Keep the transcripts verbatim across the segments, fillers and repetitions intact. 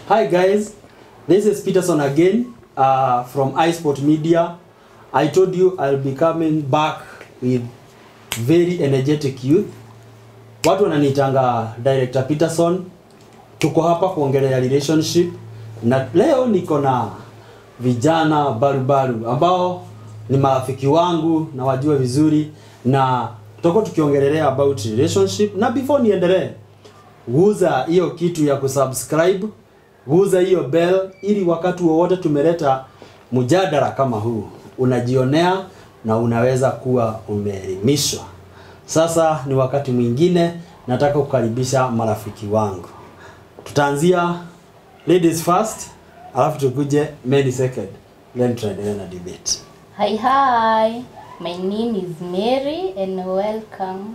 Hi guys, this is Peterson again uh, from iSport Media. I told you I'll be coming back with very energetic youth. Watu wananitanga Director Peterson. Tuko hapa kuongelea relationship na leo niko na vijana barubaru ambao ni marafiki wangu na wajua vizuri, na tutakuwa tukiongelea about relationship. Na before niendelee, guza hiyo kitu ya kusubscribe, guza hiyo bell, ili wakati wowote tumeleta mjadala kama huu unajionea na unaweza kuwa umeelimishwa. Sasa ni wakati mwingine nataka kukaribisha marafiki wangu. Tutaanzia ladies first, alafu tukuje men second, then tuendelee na debate. Hi hi, my name is Mary and welcome.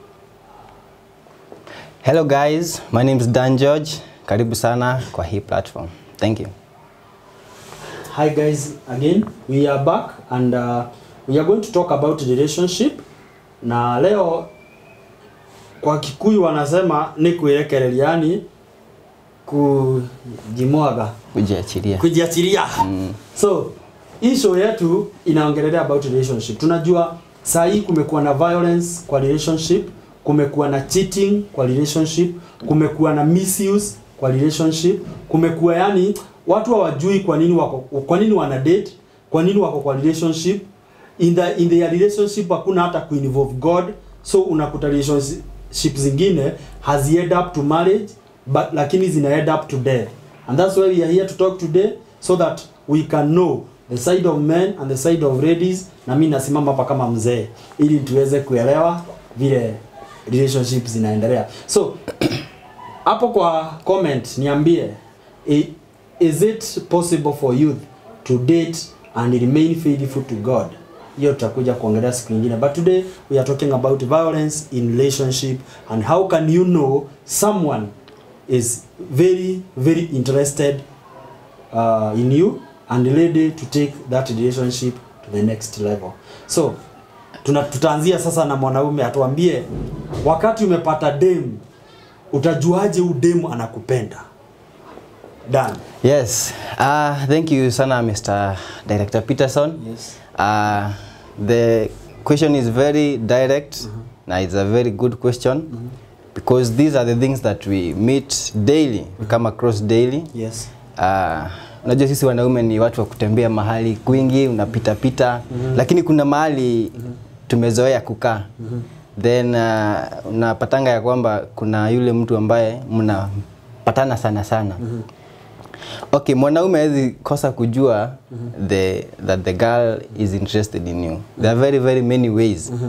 Hello guys, my name is Dan George. Karibu sana kwa hii platform. Thank you. Hi guys, again we are back and uh, we are going to talk about relationship. Na leo kwa Kikuyu wanasema ni kuirekereria, yani kujimwaga, Kujiachilia. kujiachilia. Mm. So issue yetu inaongelea about relationship. Tunajua saa hii kumekuwa na violence kwa relationship, kumekuwa na cheating kwa relationship, kumekuwa na misuse kwa relationship, kumekuwa yani watu hawajui kwa nini wako, kwa nini wana date, kwa nini wako kwa relationship. In the in the relationship hakuna hata kuinvolve God, so unakuta relationship zingine has end up to marriage but lakini zina end up to death. And that's why we are here to talk today, so that we can know the side of men and the side of ladies. Na mimi nasimama hapa kama mzee ili tuweze kuelewa vile relationships zinaendelea. So hapo kwa comment niambie, is it possible for youth to date and remain faithful to God? Hiyo tutakuja kuongelea siku nyingine, but today we are talking about violence in relationship and how can you know someone is very very interested uh, in you and ready to take that relationship to the next level. So tuna tutaanzia sasa na mwanaume atuambie, wakati umepata dem utajuaje u dem anakupenda? Dan. Yes. Uh, thank you sana Mister Director Peterson. Yes. Uh, the question is very direct. Mm-hmm. Now it's a very good question. Mm-hmm. Because these are the things that we meet daily, mm-hmm. we come across daily. Yes. Uh, unajua sisi wanaume ni watu wa kutembea mahali kwingi, unapita pita, mm-hmm. lakini kuna mahali mm-hmm. tumezoea kukaa. Mm-hmm. Then uh, unapatanga ya kwamba kuna yule mtu ambaye mnapatana sana sana. Mm-hmm. Okay, mwanaume hawezi kosa kujua mm-hmm. the that the girl is interested in you. Mm-hmm. There are very very many ways. Mm-hmm.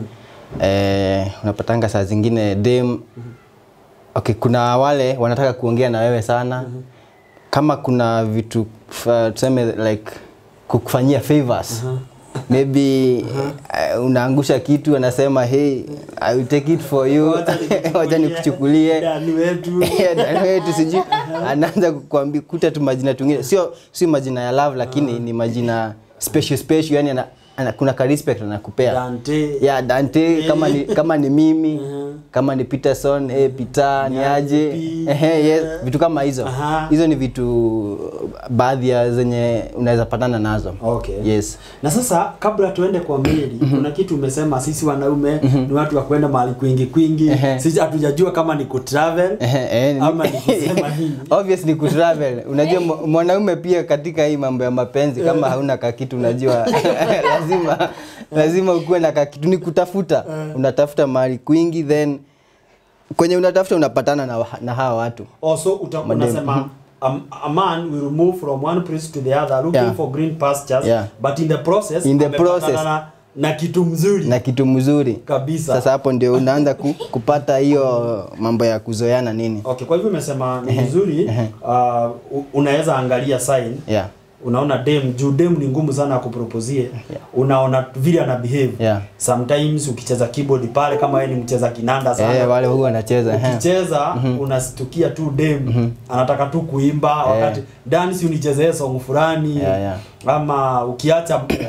Eh, unapatanga saa zingine dem. Mm-hmm. Okay, kuna wale wanataka kuongea na wewe sana. Mm-hmm. Kama kuna vitu uh, tuseme like kukufanyia favors. Uh-huh. Maybe uh-huh. uh, unaangusha kitu anasema hey, I will take it for you. Wacha nikuchukulie. Dani wetu. Dani wetu siji. Anaanza kukuambia kuta tu majina tungine. Sio sio majina ya love lakini uh-huh. ni majina special special, yani ana, ana kuna ka respect anakupea. Dante. Yeah, Dante kama ni kama ni mimi, uh-huh. kama ni Peterson, eh Peter ni aje. Eh yes, vitu kama hizo. Uh-huh. Hizo ni vitu baadhi ya zenye unaweza patana nazo. Okay. Yes. Na sasa kabla tuende kwa Mary, mm-hmm. kuna kitu umesema sisi wanaume mm-hmm. ni watu wa kwenda mahali kwingi kwingi. Uh-huh. Sisi hatujajua kama ni ku travel uh-huh. ama ni kusema nini. Obviously ni ku travel. Unajua mwanaume pia katika hii mambo ya mapenzi kama hauna kakitu unajua lazima lazima ukuwe na kakitu, ni kutafuta. Uh. Unatafuta mahali kwingi, then kwenye unatafuta unapatana na, na hawa watu. Also unasema um, a man will move from one place to the other looking yeah. for green pastures, yeah. but in the process in the process na, na kitu mzuri na kitu mzuri kabisa. Sasa hapo ndio unaanza ku, kupata hiyo mambo ya kuzoeana nini. Okay, kwa hivyo umesema ni vizuri uh, unaweza angalia sign. Yeah. Unaona dem, juu dem ni ngumu sana kupropozie. Yeah. Unaona vile ana behave. Yeah. Sometimes ukicheza keyboard pale kama yeye ni mcheza kinanda sana. Eh, wale huwa anacheza. Ukicheza mm-hmm. unastukia tu dem mm-hmm. anataka tu kuimba, yeah. wakati dance unichezee song fulani. Yeah, yeah. Ama ukiacha uh,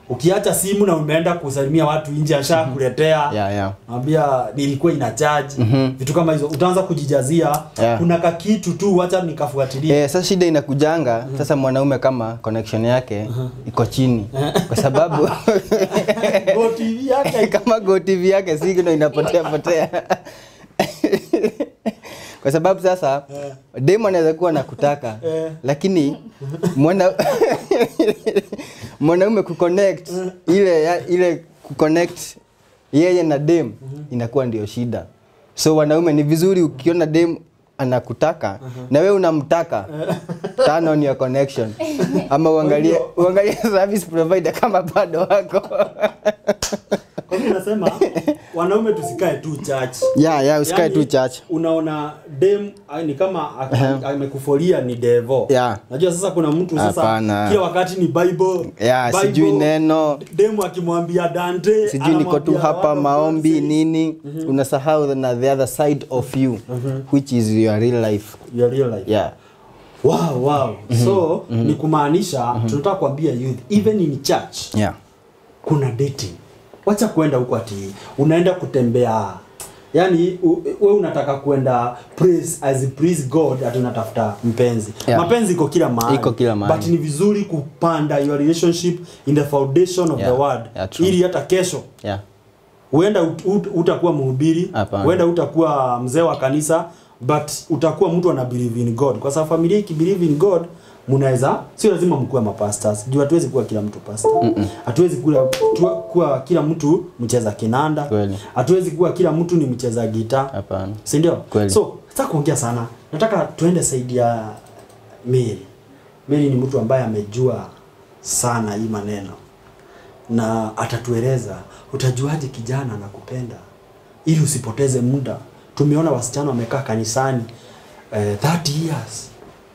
Ukiacha simu na umeenda kusalimia watu nje ashakuletea. Yeah, yeah. Naambia nilikuwa ina charge. Mm -hmm. Vitu kama hizo utaanza kujijazia. Yeah. Kuna kakitu tu acha nikafuatilia. Eh, sasa shida inakujanga, mm -hmm. Sasa mwanaume kama connection yake uh -huh. iko chini. Kwa sababu Go T V yake kama Go T V yake signal inapotea potea. Kwa sababu sasa yeah. Demo anaweza kuwa nakutaka yeah. Lakini mwana mwanaume kuconnect yeah. ile ya, ile kuconnect yeye na dem mm -hmm. inakuwa ndio shida. So wanaume ni vizuri ukiona dem anakutaka uh -huh. na wewe unamtaka turn on your connection ama uangalie uangalie service provider kama bado wako. Kwa hiyo nasema wanaume tusikae tu church. Yeah, yeah, usikae yani, tu church. Unaona dem ni kama amekufolia ni devil. Yeah. Najua sasa kuna mtu sasa Apana. Kila wakati ni Bible. Yeah, Bible, sijui neno. Dem akimwambia Dante, sijui niko tu hapa maombi nini, mm -hmm. unasahau na the other side of you, mm -hmm. which is your real life. Your real life. Yeah. Wow, wow. Mm -hmm. So, mm -hmm. ni kumaanisha mm -hmm. tunataka kuambia youth even in church. Yeah. Kuna dating. Wacha kwenda huko ati unaenda kutembea. Yaani wewe unataka kwenda praise as praise God ati unatafuta mpenzi. Yeah. Mapenzi iko kila mahali. Iko kila mahali. But ni vizuri kupanda your relationship in the foundation of yeah. the word. Yeah, ili hata kesho. Yeah. Uenda ut, ut, utakuwa mhubiri, uenda utakuwa mzee wa kanisa, but utakuwa mtu ana believe in God. Kwa sababu familia iki believe in God, mnaweza sio lazima mkuwe mapastors. Juu hatuwezi kuwa kila mtu pastor. Hatuwezi mm -mm. kuwa kuwa kila mtu mcheza kinanda. Hatuwezi kuwa kila mtu ni mcheza gitaa. Hapana. Si ndio? So, sasa kuongea sana. Nataka tuende saidi ya Mary. Mary ni mtu ambaye amejua sana hii maneno. Na atatueleza utajuaje kijana anakupenda ili usipoteze muda. Tumeona wasichana wamekaa kanisani eh, thirty years.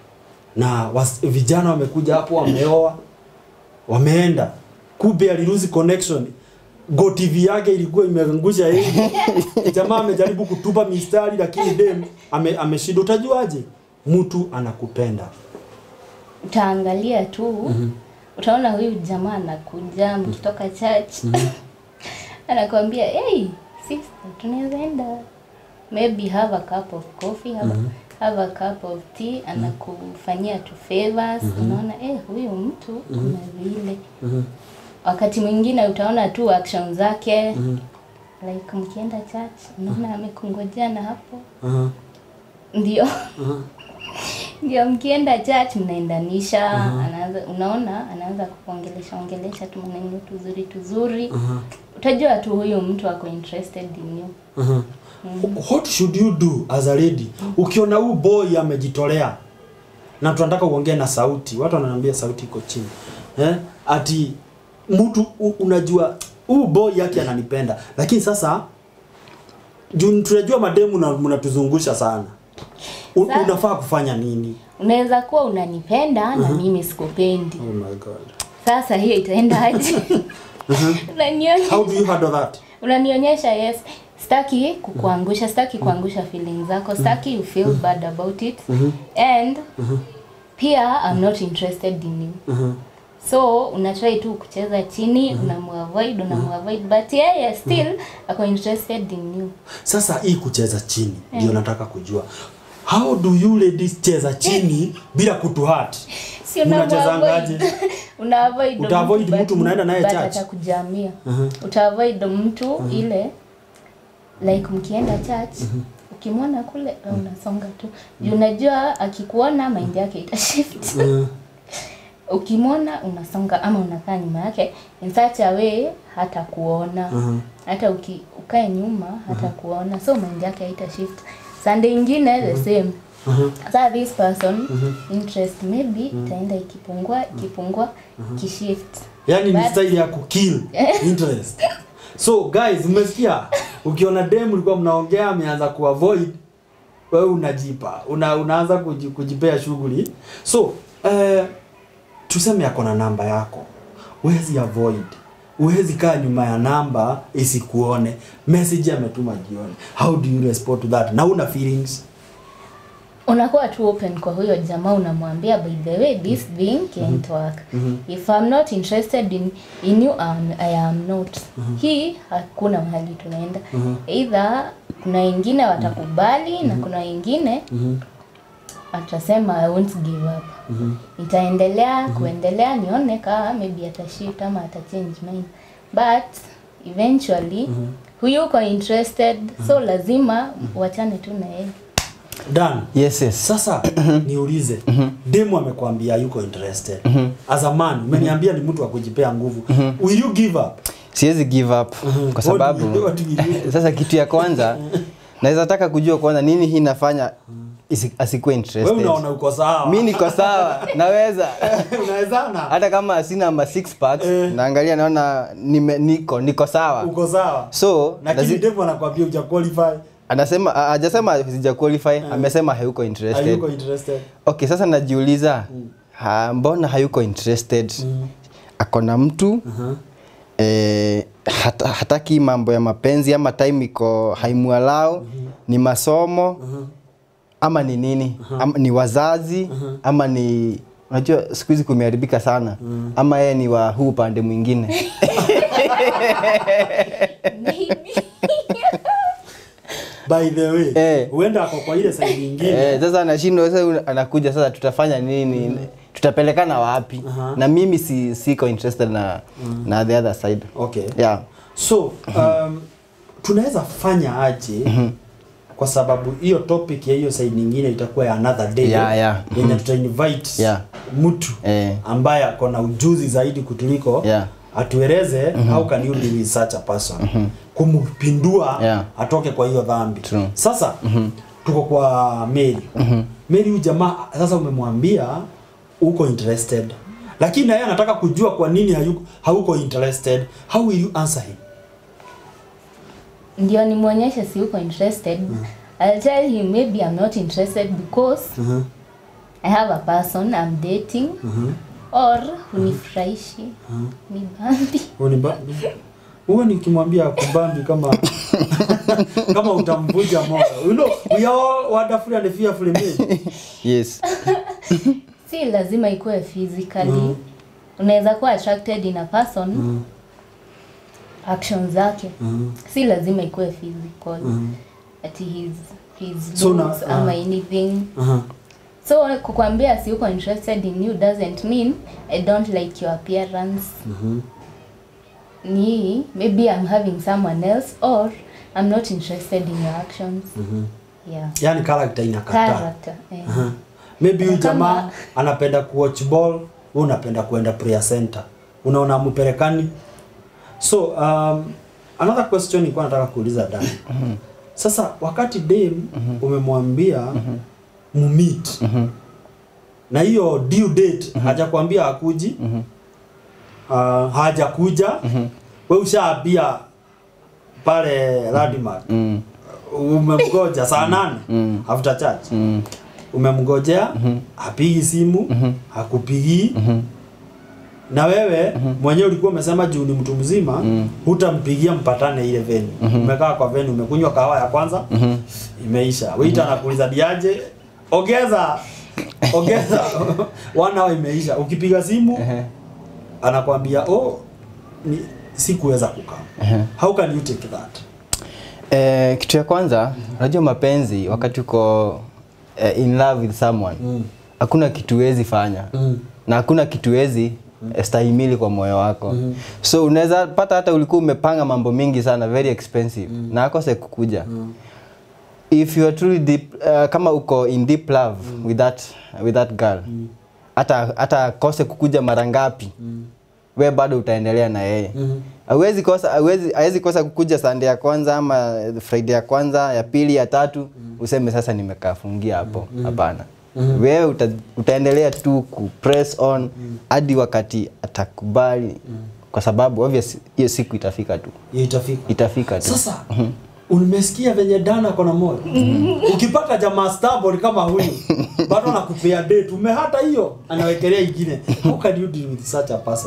Na was, vijana wamekuja hapo wameoa wameenda kumbe aliruzi connection. Go T V yake ilikuwa imeangusha yeye. Jamaa amejaribu kutupa mistari lakini dem ame ameshinda. Utajuaje mtu anakupenda? Utaangalia tu. Mm -hmm. Utaona huyu jamaa anakuja mkitoka church. Mm -hmm. Anakuambia, "Hey, sister, tunaweza enda. Maybe have a cup of coffee, have, mm -hmm. have a cup of tea." Anakufanyia tu favors. Mm -hmm. Unaona eh huyu mtu kuna mm -hmm. vile. Mm -hmm. Wakati mwingine utaona tu action zake. Mm -hmm. Like mkienda church, unaona amekungojea na hapo. Mhm. Uh Ndio. Mhm. Uh Ndio mkienda church mnaendanisha, uh -huh. anaanza unaona anaanza kuongelesha ongelesha tu maneno tuzuri tuzuri. Uh -huh. Utajua tu huyo mtu ako interested in you. Uh -huh. Mm. What should you do as a lady? Mm. Ukiona huyu boy amejitolea na tunataka uongee na sauti. Watu wananiambia sauti iko chini. Eh? Ati mtu unajua huyu boy yake ananipenda. Lakini sasa juu tunajua mademu na mnatuzungusha sana. U, Sa unafaa kufanya nini? Unaweza kuwa unanipenda uh -huh. na mimi sikupendi. Oh my god. Sasa hiyo itaenda aje? uh -huh. How do you handle that? Unanionyesha yes, staki kukuangusha, staki kuangusha feelings zako, staki you feel bad about it. Uh -huh. And uh -huh. pia I'm not interested in you. Uh -huh. So unatry tu kucheza chini, uh -huh. unamuavoid, unamuavoid, but yeye yeah, still uh -huh. ako interested in you. Sasa hii kucheza chini ndio yeah. nataka kujua. How do you ladies cheza chini bila kutuhurt? Si unachezangaje? Una-avoid Uta avoid mtu mnaenda naye church. Atakujamia. Uh -huh. Uta-avoid mtu uh -huh. ile like mkienda church, uh -huh. ukimwona kule uh -huh. unasonga tu. Uh -huh. Unajua akikuona mind yake itashift. Uh -huh. Ukimwona unasonga ama unakaa nyuma yake in such a way hata kuona. Uh -huh. Hata uki, ukae nyuma hata uh -huh. kuona. So mind yake itashift. Sunday ingine uh -huh. the same. Uh -huh. So this person uh -huh. interest maybe uh -huh. itaenda ikipungua ikipungua uh -huh. kishift. Yani ni style ya kukill interest. So guys, umesikia? Ukiona dem ulikuwa mnaongea ameanza kuavoid, wewe unajipa. Una, unaanza kujipea shughuli. So, eh tuseme yako na namba yako. Huwezi avoid. Huwezi kaa nyuma ya namba isikuone. Message ametuma jioni. How do you respond to that? Na una feelings? unakuwa tu open kwa huyo jamaa, unamwambia by the way this thing can't work. Mm -hmm. If I'm not interested in in you um, I am not. Mm -hmm. Hii hakuna mahali tunaenda. Mm -hmm. Either kuna wengine watakubali mm -hmm. na kuna wengine mm -hmm. atasema I won't give up. Mm -hmm. Nitaendelea mm -hmm. kuendelea nione kama maybe atashift ama atachange mind. But eventually mm -hmm. huyo uko interested mm -hmm. so lazima mm -hmm. wachane tu na yeye. Dan. Yes, yes. Sasa niulize. Demu amekwambia yuko interested. As a man, umeniambia ni mtu wa kujipea nguvu. Will you give up? Siwezi give up kwa sababu sasa kitu ya kwanza naweza taka kujua kwanza nini hii inafanya asikuwe interested. Wewe unaona uko sawa. Mimi niko sawa. Naweza. Unawezana. Hata kama sina ma six packs, eh. naangalia naona nime, niko niko sawa. Uko sawa. So, lakini Dave anakuambia uja qualify. Anasema hajasema sija qualify, uh, amesema hayuko interested. Hayuko interested. Okay, sasa najiuliza, mm. ha, mbona hayuko interested? Mm. Akona mtu uh -huh. eh, hata, hataki mambo ya mapenzi ama time iko haimualao, uh -huh. ni masomo uh -huh. ama ni nini? Uh -huh. ama, ni wazazi uh -huh. ama ni unajua siku hizi kumeharibika sana uh -huh. ama yeye ni wa huu pande mwingine. By the way, eh. uenda ako kwa ile side nyingine. Eh, sasa anashindwa sasa anakuja sasa tutafanya nini? Mm. Tutapelekana wapi? Uh -huh. Na mimi si siko interested na mm. na the other side. Okay. Yeah. So, um tunaweza fanya aje? Mm -hmm. Kwa sababu hiyo topic ya hiyo side nyingine itakuwa ya another day. Yeah, yeah. Yenye mm -hmm. tuta invite yeah. mtu eh. ambaye ako na ujuzi zaidi kutuliko. Yeah. Atueleze mm -hmm. how can you be with such a person. Mm -hmm. Kumpindua yeah. atoke kwa hiyo dhambi. True. Sasa mm -hmm. tuko kwa Mary. Mm -hmm. Mary huyu jamaa sasa umemwambia uko interested. Lakini yeye anataka kujua kwa nini hayuko hauko interested. How will you answer him? Ndio nimuonyeshe si uko interested. Mm -hmm. I'll tell him maybe I'm not interested because mm -hmm. I have a person I'm dating. Mm -hmm. Or unifurahishi. Uh -huh. Ni bambi. Unibambi. Wewe nikimwambia kubambi kama kama utamvuja moyo. You know, we all wonderful and fearful men. Yes. Si lazima ikuwe physically. Mm. Unaweza kuwa attracted in a person. Mm. Actions zake. Mm. Si lazima ikuwe physical. Mm. At his his so looks uh, ama anything. Uh -huh. So kukwambia si uko interested in you doesn't mean I don't like your appearance. Mhm. Ni maybe I'm having someone else or I'm not interested in your actions. Mhm. Yeah. Yani character inakataa. Character. Yeah. Uh -huh. Maybe huyu jamaa anapenda kuwatch ball, wewe unapenda kuenda prayer center. Unaona mpelekani. So um another question nilikuwa nataka kuuliza Dan. Mhm. Sasa wakati Dame mm -hmm. umemwambia mm -hmm. mumeet. Mhm. Mm na hiyo due date mm -hmm. hajakwambia akuji. Mhm. Mm uh, hajakuja. Mhm. Mm wewe ushaambia pale Radmark. Mhm. Mm umemgoja saa nane mm -hmm. after church. Mhm. Mm umemgojea, mm -hmm. hapigi simu, mm -hmm. hakupigi. Mhm. Mm na wewe mm -hmm. mwenyewe ulikuwa umesema juu ni mtu mzima, mm -hmm. hutampigia mpatane ile venue. Mm -hmm. Umekaa kwa venue, umekunywa kahawa ya kwanza, mm -hmm. imeisha. Waiter mm -hmm. anakuuliza diaje? Ongeza. Ongeza. One hour imeisha. Ukipiga simu, uh -huh. anakuambia, "Oh, ni sikuweza kukaa." Uh -huh. How can you take that? Eh, kitu ya kwanza, unajua mm -hmm. mapenzi wakati uko uh, in love with someone, mm. hakuna kitu wezi fanya. Mm. Na hakuna kitu wezi mm. stahimili kwa moyo wako. Mm -hmm. So unaweza pata hata ulikuwa umepanga mambo mingi sana very expensive mm. na akose kukuja. Mm. If you are truly deep uh, kama uko in deep love mm. with that with that girl. Mm. Hata hata kose kukuja mara ngapi. Mm. Wewe bado utaendelea na yeye. Mm. Hawezi kosa hawezi hawezi kosa kukuja Sunday ya kwanza ama Friday ya kwanza, ya pili, ya tatu, mm. useme sasa nimekafungia hapo. Hapana. Mm. Mm -hmm. Wewe uta, utaendelea tu ku press on hadi mm. wakati atakubali mm. kwa sababu obviously hiyo siku itafika tu. Hiyo itafika. Itafika tu. Sasa mm -hmm. umesikia venye Dana kona moyo. Mm -hmm. Ukipata jamaa stable kama huyu bado anakupea date, umehata hiyo anawekelea ingine. How can you deal with such a person?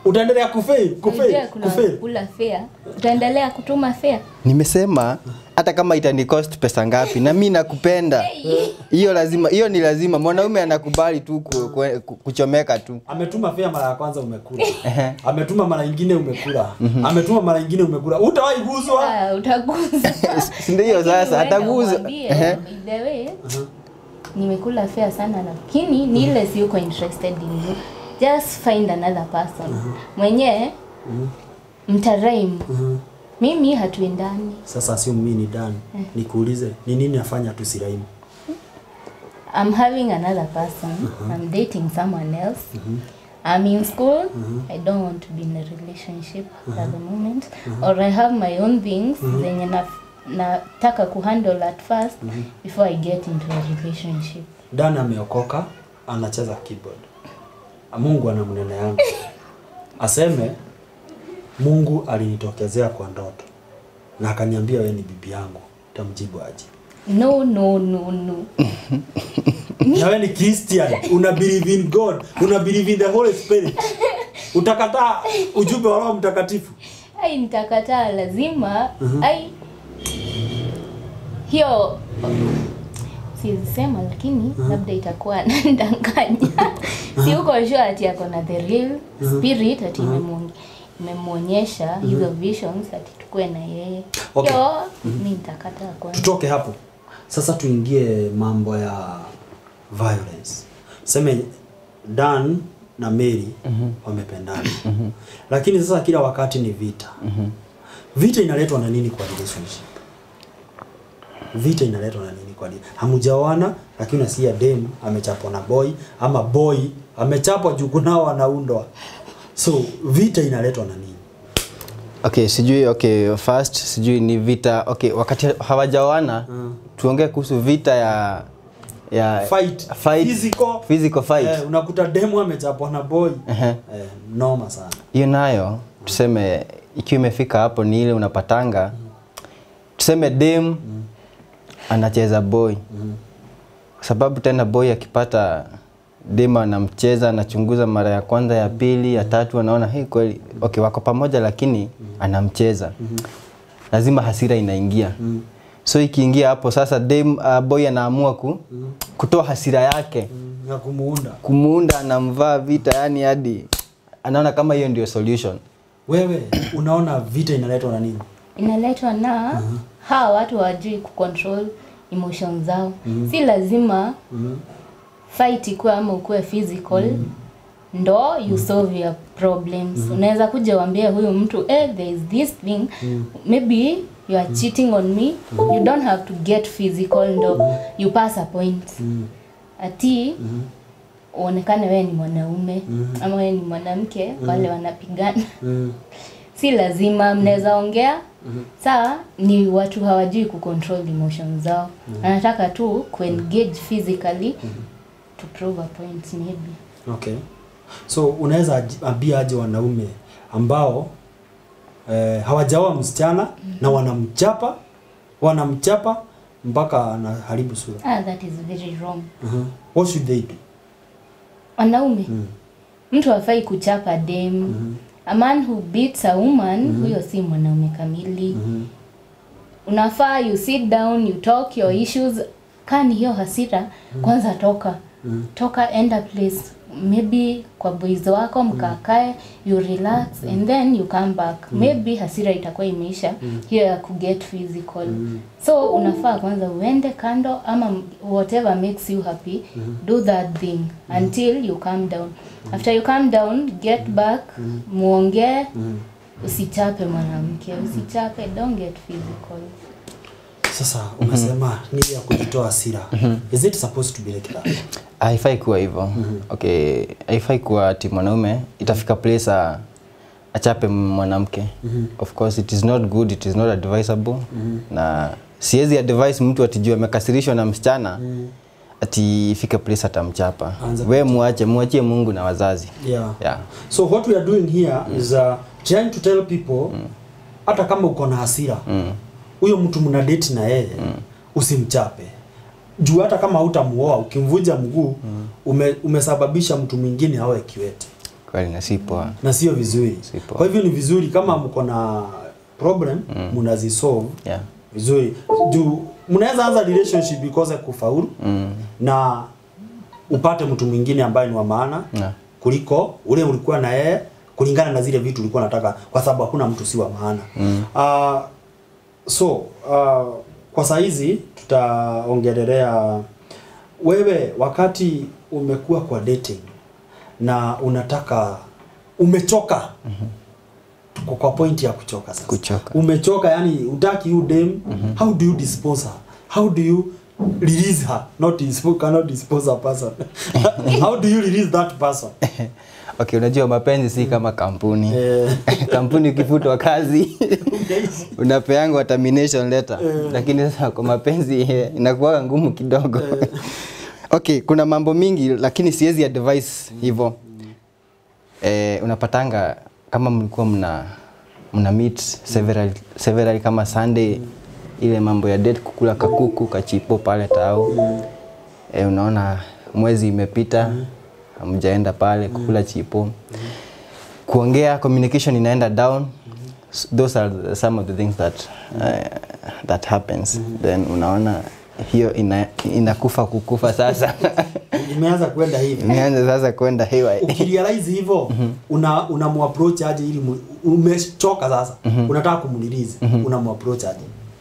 Utaendelea kufail, kufail, kufail. Kula fare. Utaendelea kutuma fare. Nimesema hata kama itani cost pesa ngapi na mimi nakupenda. Hiyo lazima, hiyo ni lazima. Mwanaume anakubali tu ku, ku, ku, kuchomeka tu. Ametuma fare mara ya kwanza umekula. Ametuma mara nyingine umekula. Ametuma mara nyingine umekula. Utawahi guzwa? Ah, utaguzwa. Ndio sasa ataguzwa. The way nimekula fare sana lakini ni ile si uko interested in you. Just find another person. Uh-huh. Mwenye uh-huh. mtaraim. Uh-huh. Mimi hatuendani. Sasa sio mimi ni Dan. Uh-huh. Nikuulize, ni nini afanya tusiraimu? I'm having another person. Uh-huh. I'm dating someone else. Uh-huh. I'm in school. Uh-huh. I don't want to be in a relationship uh-huh. at the moment. Uh-huh. Or I have my own things uh-huh. zenye na nataka kuhandle at first uh-huh. before I get into a relationship. Dan ameokoka, anacheza keyboard. Mungu anamnena yangu. Aseme Mungu alinitokezea kwa ndoto na akaniambia wewe ni bibi yangu. Tamjibu aje? No no no no. Na wewe ni Christian, una believe in God, una believe in the Holy Spirit. Utakataa ujumbe wa Roho Mtakatifu? Ai nitakataa lazima. Uh-huh. Ai hiyo sisema lakini uh-huh. labda itakuwa ndanganya. Si uko sure ati yako na the real spirit ati uh-huh. imemuonyesha uh-huh. hizo visions ati tukue na yeye. Okay. Yo mimi nitakataa kwa. Tutoke hapo. Sasa tuingie mambo ya violence. Sema Dan na Mary uh-huh. wamependana. Uh-huh. Lakini sasa kila wakati ni vita. Uh-huh. Vita inaletwa na nini kwa relationship? Vita inaletwa na nini kwa nini? Hamujawana lakini unasikia dem amechapwa na boy ama boy amechapwa juu kunao wanaundwa. So vita inaletwa na nini? Okay, sijui okay first sijui ni vita okay wakati hawajawana uh. tuongee kuhusu vita ya ya fight, fight physical physical fight. Eh, unakuta demu amechapwa na boy. Uh-huh. Eh, noma sana. Hiyo nayo tuseme ikiwa imefika hapo ni ile unapatanga uh-huh. tuseme dem uh-huh. anacheza boy. Mm. Sababu tena boy akipata dema anamcheza anachunguza mara ya kwanza ya pili ya tatu anaona hey kweli okay wako pamoja lakini mm. anamcheza. Mm-hmm. Lazima hasira inaingia. Mm. So ikiingia hapo sasa dem uh, boy anaamua ku mm. kutoa hasira yake mm. na kumuunda. Kumuunda anamvaa vita yani hadi anaona kama hiyo ndio solution. Wewe unaona vita inaletwa na nini? Inaletwa na uh-huh. hawa watu wajui kucontrol emotions zao. Mm-hmm. Si lazima mm-hmm. fight ikuwe ama ukuwe physical mm-hmm. ndo you mm-hmm. solve your problems. Mm-hmm. Unaweza kuja waambia huyu mtu eh there is this thing mm-hmm. maybe you are cheating on me. Mm-hmm. You don't have to get physical ndo mm-hmm. you pass a point. Mm-hmm. Ati mm-hmm. uonekane wewe ni mwanaume mm-hmm. ama wewe ni mwanamke mm-hmm. wale wanapigana. Mm-hmm. Si lazima mnaweza ongea. Mm-hmm. Saa ni watu hawajui kucontrol emotions zao. Mm-hmm. Anataka tu kuengage physically mm-hmm. to prove a point maybe. Okay. So unaweza ambia aje wanaume ambao eh, hawajaoa msichana mm-hmm. na wanamchapa wanamchapa mpaka anaharibu sura? Ah, that is very wrong. Uh-huh. What should they do? Wanaume. Mm. Mtu hafai kuchapa dem. Mm-hmm. A man who beats a woman, mm-hmm. huyo si mwanaume kamili. Mm-hmm. Unafaa you sit down, you talk your issues. Kani hiyo hasira, mm-hmm. kwanza toka. Mm-hmm. Toka enda place. Maybe kwa boys wako mkakae, you relax mm-hmm. and then you come back. Mm-hmm. Maybe hasira itakuwa imeisha, mm-hmm. hiyo ya kuget physical. Mm-hmm. So unafaa kwanza uende kando ama whatever makes you happy, mm-hmm. do that thing mm-hmm. until you calm down. Mm-hmm. After you calm down, get mm-hmm. back, mm-hmm. muongee, mm-hmm. usichape mwanamke, usichape, don't get physical. Sasa umesema mm-hmm. ni ya kujitoa hasira. Mm-hmm. Is it supposed to be like that? Haifai kuwa hivyo. Mm-hmm. Okay, haifai kuwa ati mwanaume itafika place a achape mwanamke. Mm-hmm. Of course it is not good, it is not advisable. Mm-hmm. Na siwezi advise mtu atijue amekasirishwa na msichana mm-hmm. ati ifike place atamchapa. Wewe muache, muachie Mungu na wazazi. Yeah. Yeah. So what we are doing here mm. is uh, trying to tell people mm. hata kama uko na hasira huyo mm. mtu mna date na yeye mm. usimchape. Juu hata kama hutamuoa ukimvunja mguu mm. ume, umesababisha mtu mwingine awe kiwete. Kweli na si poa. Na sio vizuri. Si poa. Kwa hivyo ni vizuri kama mko na problem mm. mnazisolve Yeah. vizuri. Juu mnaweza anza relationship because kufaulu Mm. na upate mtu mwingine ambaye ni wa maana yeah. kuliko ule ulikuwa na yeye kulingana na zile vitu ulikuwa unataka, kwa sababu hakuna mtu si wa maana. Mm. Uh, so uh, kwa saa hizi tutaongelelea wewe wakati umekuwa kwa dating na unataka umechoka. Mm-hmm. Tuko kwa point ya kuchoka sasa. Kuchoka. Umechoka, yani utaki you dem. Mm-hmm. How do you dispose her? How do you release her? Not dispose, cannot dispose a person. How do you release that person? Okay, unajua mapenzi si kama kampuni. Eh. Kampuni ukifutwa kazi unapeangwa termination letter. Eh. Lakini sasa kwa mapenzi inakuwa ngumu kidogo. Eh. Okay, kuna mambo mingi lakini siwezi advise hivyo. Eh, unapatanga kama mlikuwa mna mna meet several several kama Sunday, ile mambo ya date, kukula kakuku kachipo pale tao. Eh, unaona mwezi imepita, hamjaenda pale kukula chipo. Kuongea, communication inaenda down. Those are the, some of the things that uh, that happens. Then unaona hiyo ina, inakufa kukufa sasa. Imeanza kwenda hivi. Imeanza sasa kwenda hivi. Ukirealize hivyo, una unamuapproach aje ili umechoka sasa. Mm-hmm. Unataka kumrelease, mm-hmm. unamuapproach aje?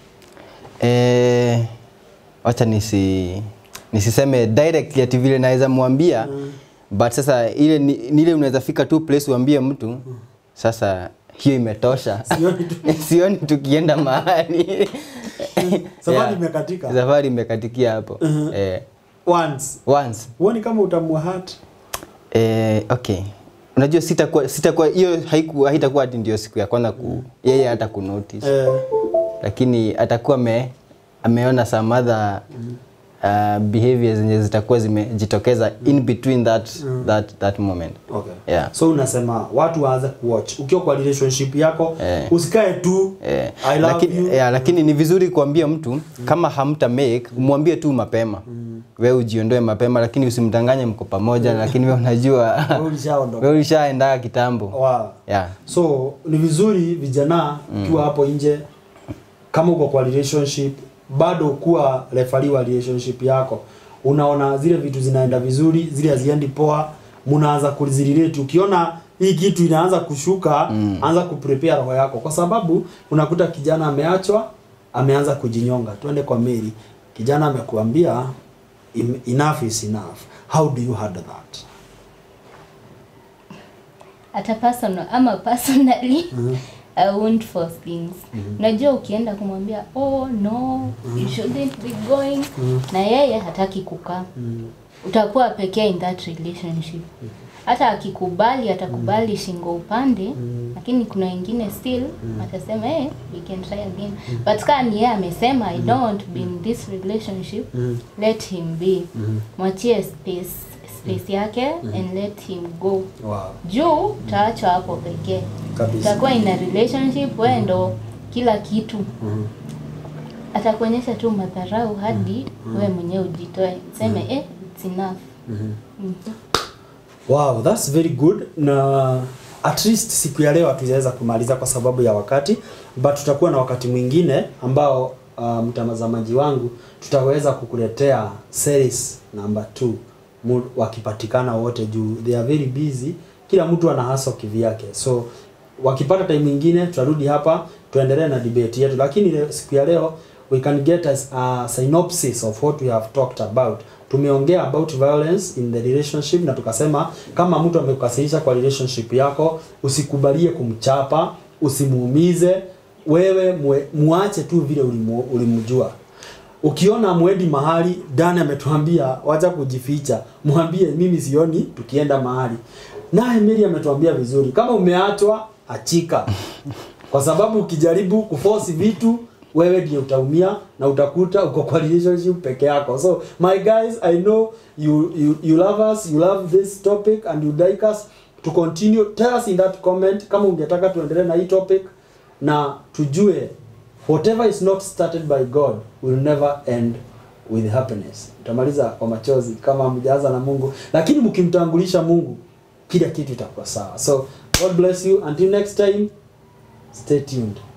Eh, acha nisi nisiseme directly ati vile naweza muambia. Mm. But sasa ile ni ile unaweza fika tu place uambie mtu. Mm. Sasa hiyo imetosha. Sioni tu. Sioni tukienda mahali. Safari imekatika. Yeah. Safari imekatikia hapo. Uh-huh. Eh, once. Once. Uone kama utamua heart. Eh, okay. Unajua sitakuwa sitakuwa hiyo haiku haitakuwa ati ndio siku ya kwanza ku yeye hata ku notice. Eh. Lakini atakuwa me ameona some other uh, behaviors zenye zitakuwa zimejitokeza in between that mm. that that moment. Okay. Yeah. So unasema watu waanze kuwatch. Ukiwa kwa relationship yako, eh. usikae tu eh. I love lakini, you. Yeah, lakini ni vizuri kuambia mtu mm. kama hamta make, umwambie tu mapema. Mm. Wewe ujiondoe mapema, lakini usimdanganye mko pamoja. Mm. Lakini wewe unajua wewe ulishaondoka. Wewe ulishaenda kitambo. Wow. Yeah. So ni vizuri vijana ukiwa mm. hapo nje, kama uko kwa relationship, bado kuwa referee wa relationship yako. Unaona zile vitu zinaenda vizuri, zile haziendi poa, mnaanza kulizirelate. Ukiona hii kitu inaanza kushuka, mm. anza kuprepare roho yako, kwa sababu unakuta kijana ameachwa, ameanza kujinyonga. Twende kwa Mary. Kijana amekuambia enough is enough. How do you handle that? At a personal, ama personally, mm-hmm. I won't force things. Mm-hmm. Unajua ukienda kumwambia oh no, mm-hmm. you shouldn't be going, mm-hmm. na yeye hataki kukaa. Mm-hmm. Utakuwa pekee in that relationship. Mm-hmm. Hata akikubali atakubali mm-hmm. shingo upande, mm-hmm. lakini kuna wengine still mm-hmm. atasema eh we can try again. Mm-hmm. But kama yeye amesema I don't want to be in this relationship, mm-hmm. let him be. Mm-hmm. Mwachie space space yake mm -hmm. and let him go. Wow. Juu taachwa hapo pekee. Utakuwa in a relationship wewe ndo kila kitu. Mm -hmm. Atakuonyesha tu madharau hadi mm -hmm. wewe mwenyewe ujitoe. Sema mm -hmm. eh it's enough. Mm -hmm. Mm -hmm. Wow, that's very good. Na at least siku ya leo hatujaweza kumaliza kwa sababu ya wakati, but tutakuwa na wakati mwingine ambao uh, mtazamaji wangu tutaweza kukuletea series number two wakipatikana wote juu they are very busy, kila mtu ana hustle kivyake. So wakipata time nyingine tutarudi hapa tuendelee na debate yetu, lakini le, siku ya leo we can get a, a synopsis of what we have talked about. Tumeongea about violence in the relationship na tukasema kama mtu amekukasirisha kwa relationship yako usikubalie kumchapa, usimuumize, wewe mwe, muache tu vile ulimu, ulimjua. Ukiona mwedi mahali, Dani ametuambia wacha kujificha, mwambie mimi sioni tukienda mahali. Naye Mary ametuambia vizuri, kama umeachwa achika. Kwa sababu ukijaribu kuforce vitu wewe ndiye utaumia na utakuta uko kwa relationship peke yako. So my guys, I know you you you love us, you love this topic and you like us to continue. Tell us in that comment kama ungetaka tuendelee na hii topic na tujue whatever is not started by God will never end with happiness. Utamaliza kwa machozi kama mjaanza na Mungu, lakini mkimtangulisha Mungu kila kitu itakuwa sawa. So God bless you, until next time, stay tuned.